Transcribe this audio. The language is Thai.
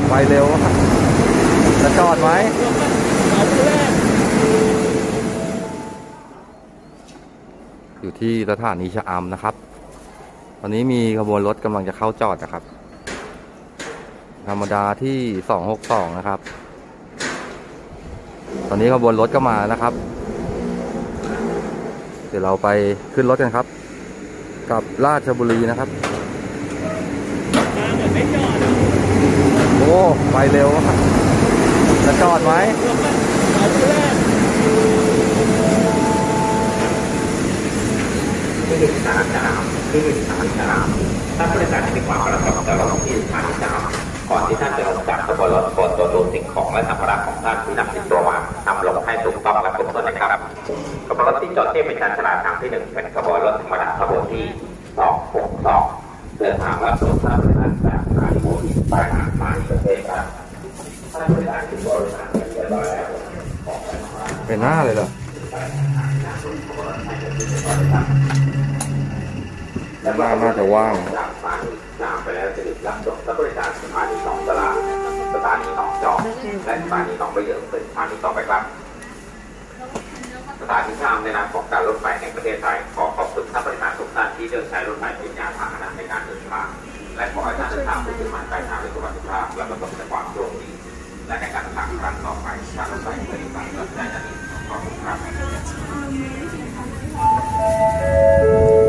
ไปเร็วจะจอดไหมอยู่ที่สถานีชะอำนะครับตอนนี้มีขบวนรถกำลังจะเข้าจอดนะครับธรรมดาที่262นะครับตอนนี้ขบวนรถก็มานะครับเดี๋ยวเราไปขึ้นรถกันครับกับราชบุรีนะครับโอ้ไปเร็วจะจอดไหมที่1 สถานีสนามที่1 สถานีสนามถ้าผู้โดยสารมีความประสงค์จะลงที่สถานีสนามก่อนที่ท่านจะลงจากขบวนรถโปรดตรวจดูสิ่งของและสัมภาระของท่านที่นำติดตัวมานำลงให้ถูกต้องและครบถ้วนนะครับขบวนรถที่จอดเทียบเป็นชานชาลาทางที่1เป็นขบวนรถธรรมดาขบวนที่262เดินทางรับส่งท่านผู้โดยสารจากสถานีหัวหินไปหาสถานีประเทศครับท่านผู้โดยสารที่บริษัทเรียบร้อยแล้วเป็นหน้าเลยเหรอน่าจะว่างจากสถานี3ไปแล้วจะรับส่งท่านผู้โดยสารสถานีหนองสลาสถานีหนองจอกและสถานีหนองประเยิงเป็นสถานีต่อไปครับสถานี3ในนามของการรถไฟแห่งประเทศไทยขอขอบคุณท่านผู้โดยสารทุกท่านที่เลือกใช้รถไฟเป็นยานพาหนะในการเดินทางและขอให้ท่านเดินทางไปถึงหมายปลายทางด้วยสุขภาพและประสบความโชคดีและในการเดินทางครั้งต่อไปทางรถไฟบริการรถไฟนั้นขอบคุณครับ